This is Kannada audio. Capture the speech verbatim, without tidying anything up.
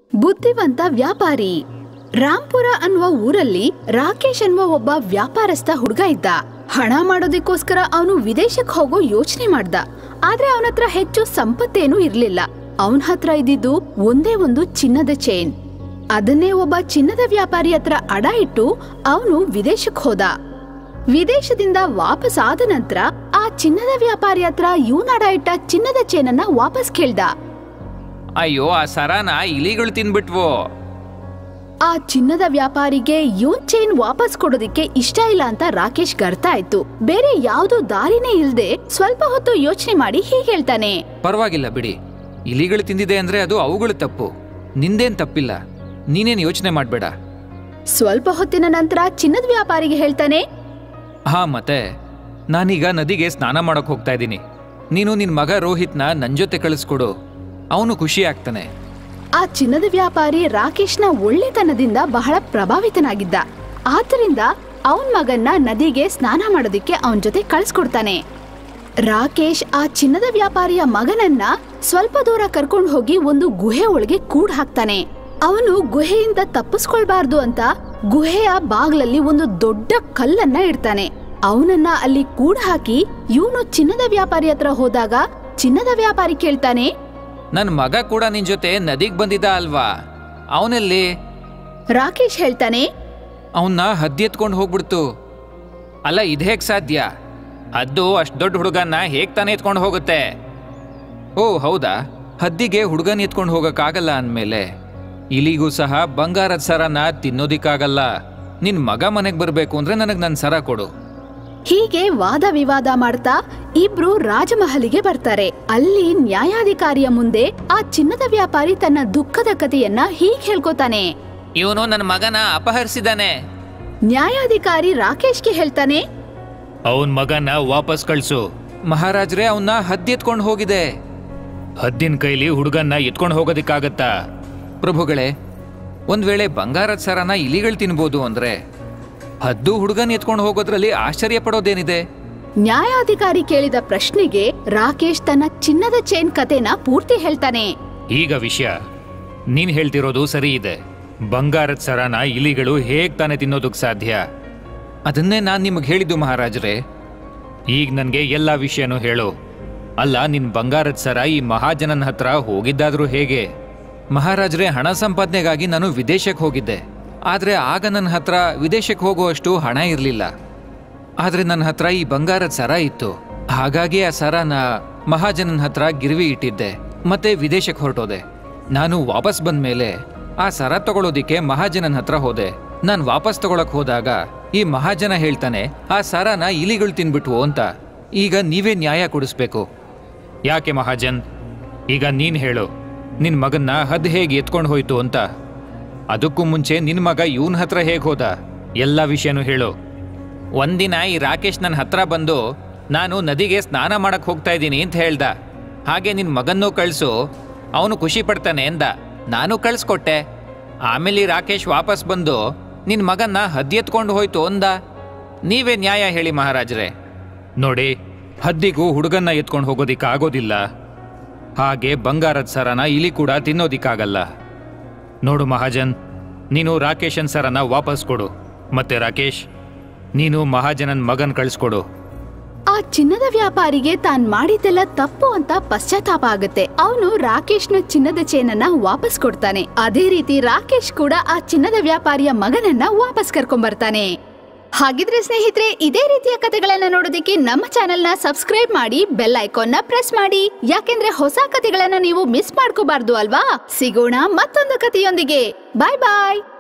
ಬುದ್ಧಿವಂತ ವ್ಯಾಪಾರಿ. ರಾಂಪುರ ಅನ್ನುವ ಊರಲ್ಲಿ ರಾಕೇಶ್ ಅನ್ನುವ ಒಬ್ಬ ವ್ಯಾಪಾರಸ್ಥ ಹುಡುಗ ಇದ್ದ. ಹಣ ಮಾಡೋದಕ್ಕೋಸ್ಕರ ಅವನು ವಿದೇಶಕ್ಕೆ ಹೋಗೋ ಯೋಚನೆ ಮಾಡ್ದ. ಆದ್ರೆ ಅವನ ಹತ್ರ ಹೆಚ್ಚು ಸಂಪತ್ತೇನೂ ಇರ್ಲಿಲ್ಲ. ಅವನ ಹತ್ರ ಇದ್ದಿದ್ದು ಒಂದೇ ಒಂದು ಚಿನ್ನದ ಚೈನ್. ಅದನ್ನೇ ಒಬ್ಬ ಚಿನ್ನದ ವ್ಯಾಪಾರಿ ಹತ್ರ ಅಡ ಇಟ್ಟು ಅವನು ವಿದೇಶಕ್ಕೆ ಹೋದ. ವಿದೇಶದಿಂದ ವಾಪಸ್ ಆದ ನಂತರ ಆ ಚಿನ್ನದ ವ್ಯಾಪಾರಿ ಹತ್ರ ಇವನ್ ಅಡ ಇಟ್ಟ ಚಿನ್ನದ ಚೈನ್ ಅನ್ನ ವಾಪಸ್ ಕೇಳ್ದ. ಅಯ್ಯೋ, ಆ ಸರಾನ ಇಲಿಗಳು ತಿನ್ಬಿಟ್ವು. ಆ ಚಿನ್ನದ ವ್ಯಾಪಾರಿಗೆ ಇವನ್ ಚೈನ್ ವಾಪಸ್ ಕೊಡೋದಿಕ್ಕೆ ಇಷ್ಟ ಇಲ್ಲ ಅಂತ ರಾಕೇಶ್ ಅರ್ಥ ಆಯ್ತು. ಬೇರೆ ಯಾವ್ದೋ ದಾರಿನೇ ಇಲ್ದೆ ಸ್ವಲ್ಪ ಹೊತ್ತು ಯೋಚನೆ ಮಾಡಿ ಹೀಗೆ ಹೇಳ್ತಾನೆ, ಪರವಾಗಿಲ್ಲ ಬಿಡಿ, ಇಲಿಗಳು ತಿಂದಿದೆ ಅಂದ್ರೆ ಅದು ಅವುಗಳು ತಪ್ಪು, ನಿಂದೇನ್ ತಪ್ಪಿಲ್ಲ, ನೀನೇನ್ ಯೋಚನೆ ಮಾಡ್ಬೇಡ. ಸ್ವಲ್ಪ ಹೊತ್ತಿನ ನಂತರ ಚಿನ್ನದ ವ್ಯಾಪಾರಿಗೆ ಹೇಳ್ತಾನೆ, ಹಾ ಮತ್ತೆ ನಾನೀಗ ನದಿಗೆ ಸ್ನಾನ ಮಾಡಕ್ ಹೋಗ್ತಾ ಇದ್ದೀನಿ. ನೀನು ನಿನ್ ಮಗ ರೋಹಿತ್ನ ನನ್ ಜೊತೆ ಕಳಿಸ್ಕೊಡು, ಅವನು ಖುಷಿ ಆಗ್ತಾನೆ. ಆ ಚಿನ್ನದ ವ್ಯಾಪಾರಿ ರಾಕೇಶ್ನ ಒಳ್ಳೆತನದಿಂದ ಬಹಳ ಪ್ರಭಾವಿತನಾಗಿದ್ದ. ಆದ್ದರಿಂದ ಅವನ್ ಮಗನ್ನ ನದಿಗೆ ಸ್ನಾನ ಮಾಡೋದಿಕ್ಕೆ ಅವನ್ ಜೊತೆ ಕಳ್ಸ್ಕೊಡ್ತಾನೆ. ರಾಕೇಶ್ ಆ ಚಿನ್ನದ ವ್ಯಾಪಾರಿಯ ಮಗನನ್ನ ಸ್ವಲ್ಪ ದೂರ ಕರ್ಕೊಂಡು ಹೋಗಿ ಒಂದು ಗುಹೆ ಒಳಗೆ ಕೂಡ್ ಹಾಕ್ತಾನೆ. ಅವನು ಗುಹೆಯಿಂದ ತಪ್ಪಿಸ್ಕೊಳ್ಬಾರ್ದು ಅಂತ ಗುಹೆಯ ಬಾಗ್ಲಲ್ಲಿ ಒಂದು ದೊಡ್ಡ ಕಲ್ಲನ್ನ ಇಡ್ತಾನೆ. ಅವನನ್ನ ಅಲ್ಲಿ ಕೂಡ್ ಹಾಕಿ ಇವನು ಚಿನ್ನದ ವ್ಯಾಪಾರಿ ಹತ್ರ ಹೋದಾಗ ಚಿನ್ನದ ವ್ಯಾಪಾರಿ ಕೇಳ್ತಾನೆ, ನನ್ ಮಗ ಕೂಡ ನಿನ್ ಜೊತೆ ನದಿಗ್ ಬಂದಿದ್ದ ಅಲ್ವಾ, ಅವನಲ್ಲಿ? ರಾಕೇಶ್ ಹೇಳ್ತಾನೆ, ಅವನ್ನ ಹದ್ದಿ ಎತ್ಕೊಂಡು ಹೋಗ್ಬಿಡ್ತು. ಅಲ್ಲ, ಇದೇಗ್ ಸಾಧ್ಯ? ಹದ್ದು ಅಷ್ಟ್ ದೊಡ್ಡ ಹುಡುಗನ್ನ ಹೇಗ್ ತಾನೇ ಎತ್ಕೊಂಡು ಹೋಗುತ್ತೆ? ಓ ಹೌದಾ, ಹದ್ದಿಗೆ ಹುಡುಗನ್ ಎತ್ಕೊಂಡು ಹೋಗಕ್ಕಾಗಲ್ಲ ಅಂದ್ಮೇಲೆ ಇಲಿಗೂ ಸಹ ಬಂಗಾರದ ಸರನ ತಿನ್ನೋದಿಕ್ಕಾಗಲ್ಲ. ನಿನ್ ಮಗ ಮನೆಗ್ ಬರ್ಬೇಕು ಅಂದ್ರೆ ನನಗ್ ನನ್ ಸರ ಕೊಡು. ಹೀಗೆ ವಾದ ವಿವಾದ ಮಾಡ್ತಾ ಇಬ್ರು ರಾಜಮಹಲಿಗೆ ಬರ್ತಾರೆ. ಅಲ್ಲಿ ನ್ಯಾಯಾಧಿಕಾರಿಯ ಮುಂದೆ ಆ ಚಿನ್ನದ ವ್ಯಾಪಾರಿ ತನ್ನ ದುಃಖದ ಕಥೆಯನ್ನ ಹೀಗೆ ಹೇಳ್ಕೊತಾನೆ, ಇವನು ನನ್ನ ಮಗನ ಅಪಹರಿಸಿದಾನೆ. ನ್ಯಾಯಾಧಿಕಾರಿ ರಾಕೇಶ್ಗೆ ಹೇಳ್ತಾನೆ, ಅವನ್ ಮಗನ ವಾಪಸ್ ಕಳ್ಸು. ಮಹಾರಾಜ್ರೆ, ಅವನ್ನ ಹದ್ದಿ ಎತ್ಕೊಂಡು ಹೋಗಿದೆ. ಹದ್ದಿನ ಕೈಲಿ ಹುಡುಗನ್ನ ಎತ್ಕೊಂಡು ಹೋಗೋದಿಕ್ಕಾಗತ್ತಾ? ಪ್ರಭುಗಳೇ, ಒಂದ್ ವೇಳೆ ಬಂಗಾರದ ಸರನ ಇಲಿಗಳು ತಿನ್ಬೋದು ಅಂದ್ರೆ ಹದ್ದು ಹುಡುಗನ್ ಎತ್ಕೊಂಡು ಹೋಗೋದ್ರಲ್ಲಿ ಆಶ್ಚರ್ಯ ಪಡೋದೇನಿದೆ? ನ್ಯಾಯಾಧಿಕಾರಿ ಕೇಳಿದ ಪ್ರಶ್ನೆಗೆ ರಾಕೇಶ್ ತನ್ನ ಚಿನ್ನದ ಚೈನ್ ಕತೆನ ಪೂರ್ತಿ ಹೇಳ್ತಾನೆ. ಈಗ ವಿಷಯ ನೀನ್ ಹೇಳ್ತಿರೋದು ಸರಿ ಇದೆ. ಬಂಗಾರದ ಸರನ ಇಲಿಗಳು ಹೇಗ್ ತಾನೆ ತಿನ್ನೋದಕ್ ಸಾಧ್ಯ? ಅದನ್ನೇ ನಾನ್ ನಿಮಗ್ ಹೇಳಿದ್ದು ಮಹಾರಾಜ್ರೆ. ಈಗ ನನ್ಗೆ ಎಲ್ಲಾ ವಿಷಯನೂ ಹೇಳು. ಅಲ್ಲ, ನಿನ್ ಬಂಗಾರದ ಸರ ಈ ಮಹಾಜನನ್ ಹತ್ರ ಹೋಗಿದ್ದಾದ್ರೂ ಹೇಗೆ? ಮಹಾರಾಜ್ರೆ, ಹಣ ಸಂಪಾದನೆಗಾಗಿ ನಾನು ವಿದೇಶಕ್ಕೆ ಹೋಗಿದ್ದೆ. ಆದ್ರೆ ಆಗ ನನ್ನ ಹತ್ರ ವಿದೇಶಕ್ಕೆ ಹೋಗುವಷ್ಟು ಹಣ ಇರಲಿಲ್ಲ. ಆದ್ರೆ ನನ್ನ ಹತ್ರ ಈ ಬಂಗಾರದ ಸರ ಇತ್ತು. ಹಾಗಾಗಿ ಆ ಸರನ ಮಹಾಜನನ್ ಹತ್ರ ಗಿರ್ವಿ ಇಟ್ಟಿದ್ದೆ, ಮತ್ತೆ ವಿದೇಶಕ್ಕೆ ಹೊರಟೋದೆ. ನಾನು ವಾಪಸ್ ಬಂದ ಮೇಲೆ ಆ ಸರ ತಗೊಳ್ಳೋದಿಕ್ಕೆ ಮಹಾಜನನ್ ಹತ್ರ ಹೋದೆ. ನಾನು ವಾಪಸ್ ತಗೊಳಕ್ ಹೋದಾಗ ಈ ಮಹಾಜನ ಹೇಳ್ತಾನೆ, ಆ ಸರನ ಇಲಿಗಳು ತಿನ್ಬಿಟ್ವು ಅಂತ. ಈಗ ನೀವೇ ನ್ಯಾಯ ಕೊಡಿಸ್ಬೇಕು. ಯಾಕೆ ಮಹಾಜನ್? ಈಗ ನೀನ್ ಹೇಳು, ನಿನ್ ಮಗನ್ನ ಹದ್ ಹೇಗೆ ಎತ್ಕೊಂಡು ಹೋಯ್ತು ಅಂತ. ಅದಕ್ಕೂ ಮುಂಚೆ ನಿನ್ ಮಗ ಇವನ್ ಹತ್ರ ಹೇಗ್ ಹೋದ? ಎಲ್ಲ ವಿಷಯನೂ ಹೇಳು. ಒಂದಿನ ಈ ರಾಕೇಶ್ ನನ್ನ ಹತ್ರ ಬಂದು ನಾನು ನದಿಗೆ ಸ್ನಾನ ಮಾಡಕ್ ಹೋಗ್ತಾ ಇದ್ದೀನಿ ಅಂತ ಹೇಳ್ದ. ಹಾಗೆ ನಿನ್ ಮಗನ್ನೂ ಕಳ್ಸು, ಅವನು ಖುಷಿ ಪಡ್ತಾನೆ ಎಂದ. ನಾನು ಕಳ್ಸ್ಕೊಟ್ಟೆ. ಆಮೇಲೆ ಈ ರಾಕೇಶ್ ವಾಪಸ್ ಬಂದು ನಿನ್ ಮಗನ್ನ ಹದ್ದಿ ಎತ್ಕೊಂಡು ಹೋಯ್ತು ಅಂದ. ನೀವೇ ನ್ಯಾಯ ಹೇಳಿ ಮಹಾರಾಜ್ರೆ. ನೋಡಿ, ಹದ್ದಿಗೂ ಹುಡುಗನ್ನ ಎತ್ಕೊಂಡು ಹೋಗೋದಿಕ್ಕಾಗೋದಿಲ್ಲ. ಹಾಗೆ ಬಂಗಾರದ ಸರನ ಇಲಿ ಕೂಡ ತಿನ್ನೋದಿಕ್ಕಾಗಲ್ಲ. ನೋಡು ಮಹಾಜನ್, ನೀನು ರಾಕೇಶನ್ ಸರನ ವಾಪಸ್ ಕೊಡು. ಮತ್ತೆ ರಾಕೇಶ್, ನೀನು ಮಹಾಜನನ್ ಮಗನ್ ಕಳಿಸ್ಕೊಡು. ಆ ಚಿನ್ನದ ವ್ಯಾಪಾರಿಗೆ ತಾನ್ ಮಾಡಿದ್ದೆಲ್ಲ ತಪ್ಪು ಅಂತ ಪಶ್ಚಾತ್ತಾಪ ಆಗುತ್ತೆ. ಅವನು ರಾಕೇಶ್ನ ಚಿನ್ನದ ಚೈನನ್ನ ವಾಪಸ್ ಕೊಡ್ತಾನೆ. ಅದೇ ರೀತಿ ರಾಕೇಶ್ ಕೂಡ ಆ ಚಿನ್ನದ ವ್ಯಾಪಾರಿಯ ಮಗನನ್ನ ವಾಪಸ್ ಕರ್ಕೊಂಡ್ ಬರ್ತಾನೆ. ಹಾಗಿದ್ರೆ ಸ್ನೇಹಿತರೆ, ಇದೇ ರೀತಿಯ ಕಥೆಗಳನ್ನ ನೋಡೋದಕ್ಕೆ ನಮ್ಮ ಚಾನೆಲ್ ನ ಸಬ್ಸ್ಕ್ರೈಬ್ ಮಾಡಿ, ಬೆಲ್ ಐಕಾನ್ ನ ಪ್ರೆಸ್ ಮಾಡಿ. ಯಾಕೆಂದ್ರೆ ಹೊಸ ಕಥೆಗಳನ್ನ ನೀವು ಮಿಸ್ ಮಾಡ್ಕೋಬಾರ್ದು ಅಲ್ವಾ? ಸಿಗೋಣ ಮತ್ತೊಂದು ಕಥೆಯೊಂದಿಗೆ. ಬಾಯ್ ಬಾಯ್.